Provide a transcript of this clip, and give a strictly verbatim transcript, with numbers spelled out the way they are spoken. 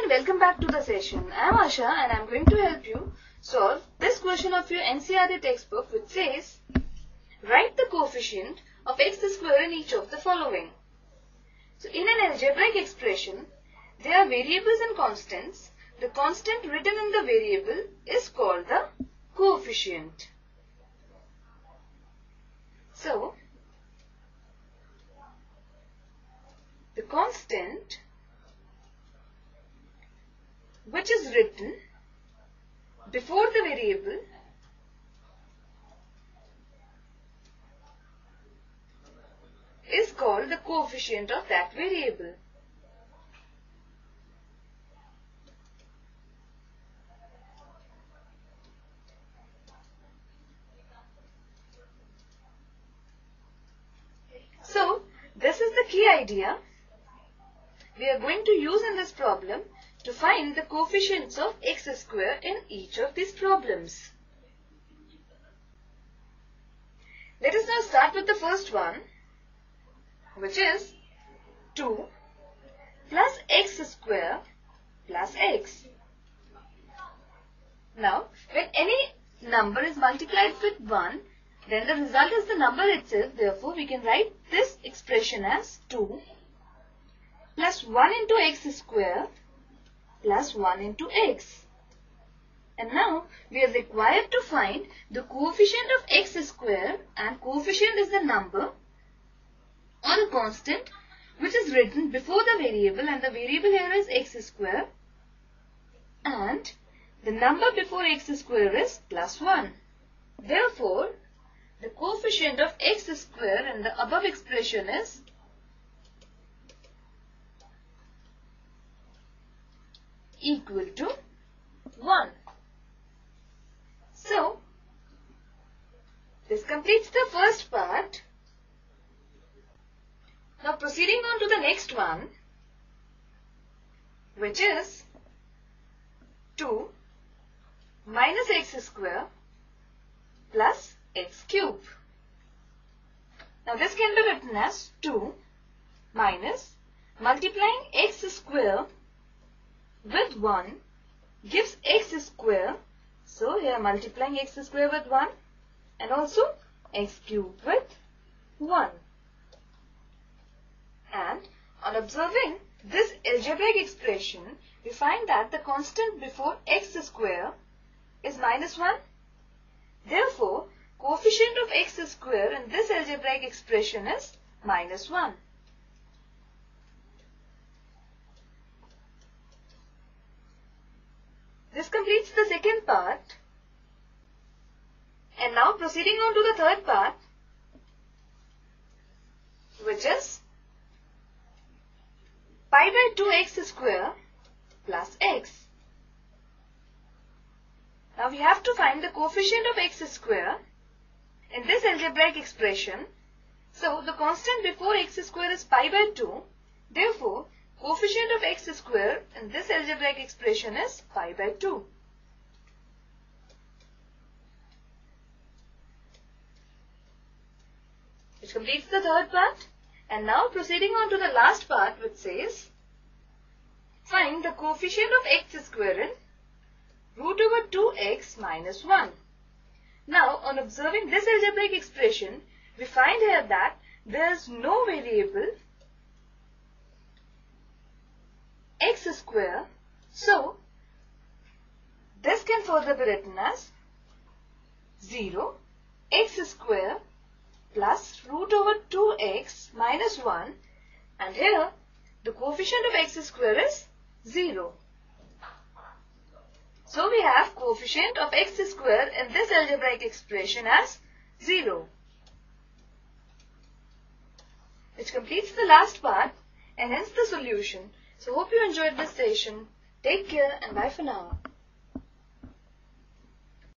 and welcome back to the session. I am Asha and I am going to help you solve this question of your N C R T textbook, which says, write the coefficient of x square in each of the following. So in an algebraic expression, there are variables and constants. The constant written in the variable is called the coefficient. So, the constant which is written before the variable is called the coefficient of that variable. So, this is the key idea we are going to use in this problem to find the coefficients of x square in each of these problems. Let us now start with the first one, which is two plus x square plus x. Now, when any number is multiplied with one, then the result is the number itself. Therefore, we can write this expression as two plus one into x square plus one into x. And now we are required to find the coefficient of x square, and coefficient is the number or the constant which is written before the variable, and the variable here is x square, and the number before x square is plus one. Therefore, the coefficient of x square in the above expression is equal to one. So, this completes the first part. Now proceeding on to the next one, which is two minus x square plus x cube. Now this can be written as two minus multiplying x square with one gives x square. So here multiplying x square with one and also x cube with one. And on observing this algebraic expression, we find that the constant before x square is minus one. Therefore, coefficient of x square in this algebraic expression is minus one. This completes the second part. And now proceeding on to the third part, which is pi by two x square plus x. Now we have to find the coefficient of x square in this algebraic expression. So the constant before x square is pi by two. Therefore, coefficient of x square in this algebraic expression is pi by two. Which completes the third part. And now proceeding on to the last part, which says, find the coefficient of x square in root over two x minus one. Now, on observing this algebraic expression, we find here that there is no variable x square. So, this can further be written as zero x square plus root over two x minus one, and here the coefficient of x square is zero. So we have coefficient of x square in this algebraic expression as zero. Which completes the last part and hence the solution. So hope you enjoyed this session. Take care and bye for now.